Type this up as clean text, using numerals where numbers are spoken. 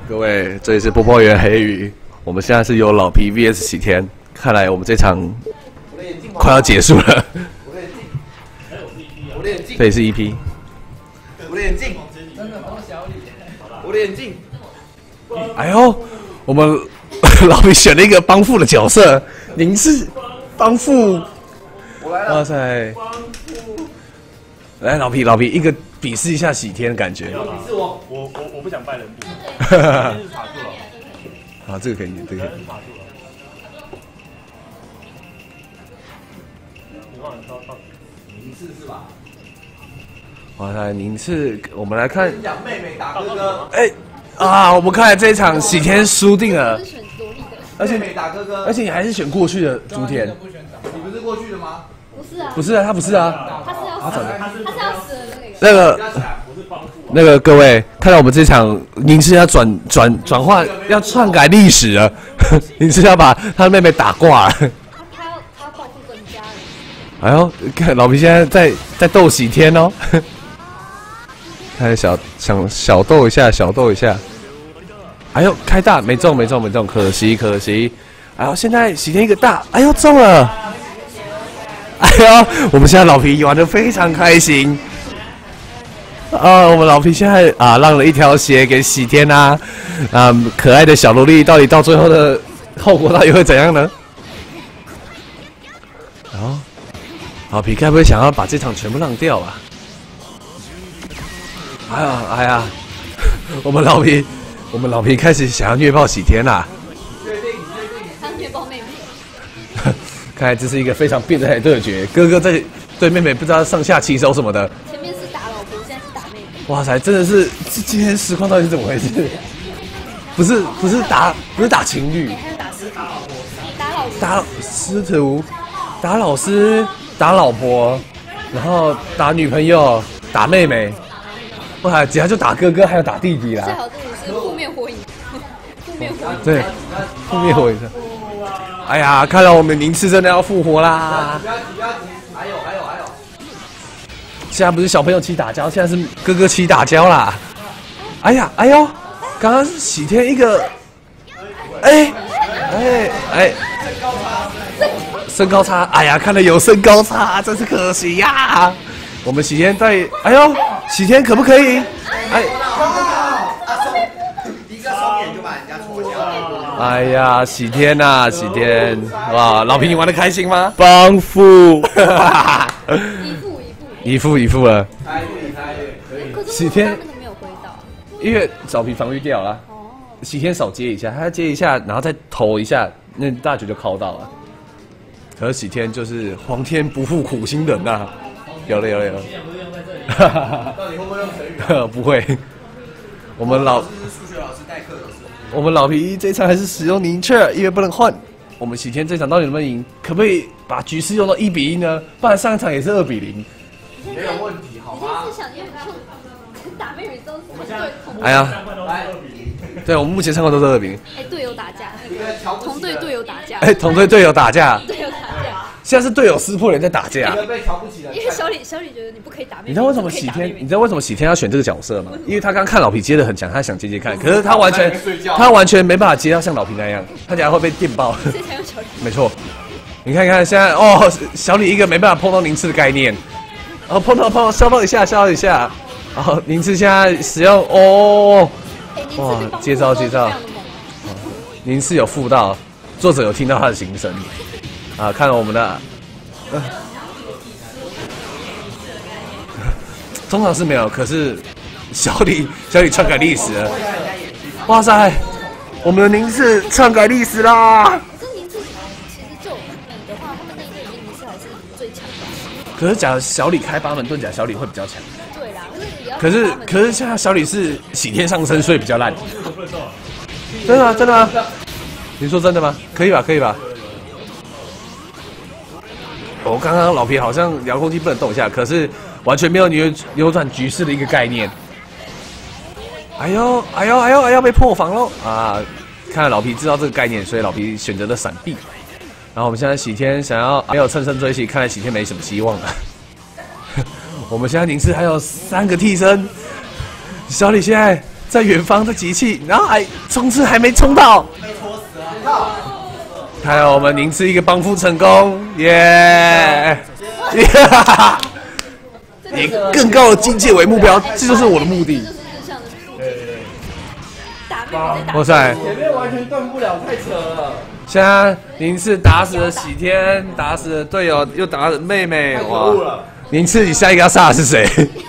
各位，这里是播报员黑羽，我们现在是由老皮 VS 喜天，看来我们这场快要结束了。 我的眼镜， 这里是 EP。 我的眼镜，真的帮小李，我的眼镜。 哎呦，我们老皮选了一个帮副的角色，您是帮副。 我来了。 哇塞！来，老皮，一个比试一下喜天的感觉。 比试我不想拜人部，今天是卡住了。 好，这个可以，这个可以。 卡住了。你忘了说放。 名次是吧？ 哇塞，您是，我们来看。 讲妹妹打哥哥。 哎啊，我们看来这一场喜天输定了。而且妹妹打哥哥， 而且你还是选过去的朱天。 你不是过去的吗？ 不是啊， 不是啊，他不是啊。 他是要死的，他是要死的那个。 那个各位，看到我们这场，您是要转换，要篡改历史了，您是要把他的妹妹打挂了。 他报复本家人。 哎呦，看老皮现在在斗喜天哦，看想小斗一下，哎呦，开大没中，可惜。哎呦，现在喜天一个大，哎呦中了。哎呦，我们现在老皮玩得非常开心。我们老皮现在让了一条血给喜天啊，可爱的小萝莉到底到最后的后果到底会怎样呢？老皮该不会想要把这场全部让掉啊？哎呀，我们老皮开始想要虐爆喜天啦！ 他虐爆妹妹。 看来这是一个非常变态的对决，哥哥在对妹妹不知道上下其手什么的。 前面是打老婆，现在是打妹妹。 哇塞，真的是今天实况到底是怎么回事？不是打情侣， 还有打师徒，打老婆， 打师徒，打老师，打老婆，然后打女朋友，打妹妹，哇，接下来就打哥哥，还有打弟弟啦。 最好这里是负面火影， 对，负面火影。哎呀，看到我们宁次真的要复活啦！ 不要急，还有。 现在不是小朋友起打交，现在是哥哥起打交啦！哎呦，刚刚是喜天一个，身高差，哎呀，看了有身高差，真是可惜呀！我们喜天在，哎呦，喜天可不可以？ 一个双眼就把人家戳瞎了。 哎呀，喜天呐，哇，老皮你玩得开心吗？帮扶，一副了。 猜对， 可是喜天那个没有挥到。 因为老皮防御掉了，喜天少接一下，他接一下，然后再投一下，那大绝就敲到了。可是喜天就是皇天不负苦心人呐，有了。 到底会不会用成语？ 不会。我们数学老师代课的时候。 我们老皮这场还是使用宁雀，因为不能换。我们喜天这场到底能不能赢？可不可以把局势用到1-1呢？不然上一场也是2-0。 没有问题，好吗？ 你现在是想用打妹妹之后是对同哎呀，对，我们目前3款都是2-0。 队友打架，同队队友打架。 同队队友打架。 队友打架。 现在是队友撕破脸在打架。 被瞧不起的。 因为小李觉得你不可以打妹妹。 你知道为什么喜天要选这个角色吗？因为他刚看老皮接的很强，他想接看，可是他完全没办法接到像老皮那样，他等下会被电爆。 所以才用小李。 没错，你看现在小李一个没办法碰到宁次的概念，碰到烧到一下，然后宁次现在使用哇，接招，宁次有附到，作者有听到他的心声看到我们的。通常是没有，可是小李篡改历史了，哇塞，我们的宁次篡改历史啦！ 可是宁次其实就比的话，他们那一队宁次还是最强的。 可是假小李开8门遁甲，小李会比较强。 对啦， 可是现在小李是喜天上身，所以比较烂。真的吗？你说真的吗？可以吧？刚刚老皮好像遥控器不能动一下，可是完全没有扭转局势的一个概念。哎呦，被破防喽！看来老皮知道这个概念，所以老皮选择了闪避。然后我们现在喜天想要没有乘胜追击，看来喜天没什么希望了。我们现在宁次还有3个替身，小李现在在远方的集气，然后还冲刺还没冲到，还有我们宁次一个帮夫成功，耶！以更高的境界为目标，这就是我的目的。哇塞！ 前面完全断不了，太扯了。 现在宁次打死了喜天，打死了队友，又打死妹妹，哇！宁次，你下一个要杀的是谁？